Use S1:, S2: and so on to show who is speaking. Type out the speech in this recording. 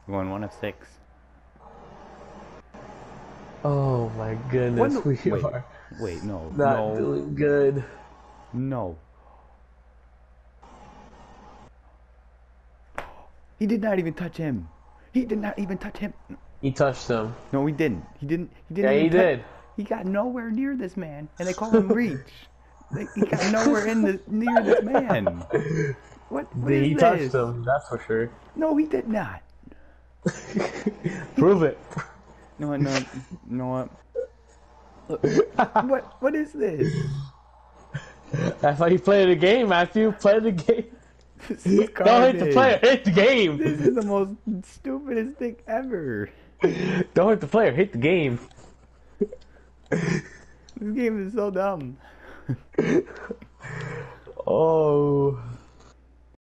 S1: We're going 1 of 6.
S2: Oh my goodness, we
S1: Wait,
S2: are
S1: wait, no,
S2: not
S1: no,
S2: doing good.
S1: no. He did not even touch him. He did not even touch him.
S2: He touched him.
S1: No, he didn't. He didn't. He didn't
S2: Yeah,
S1: even
S2: he
S1: touch.
S2: did.
S1: He got nowhere near this man, and they call him Reach. He got nowhere near this man. What is
S2: He
S1: this?
S2: touched him, that's for sure.
S1: No, he did not.
S2: Prove it.
S1: No, no, you know what? Look, what is this?
S2: That's how you play the game, Matthew. Play the game.
S1: This is
S2: Don't hit the player,
S1: garbage.
S2: hit the game.
S1: This is the most stupidest thing ever.
S2: Don't hit the player, hit the game.
S1: This game is so dumb.
S2: Oh.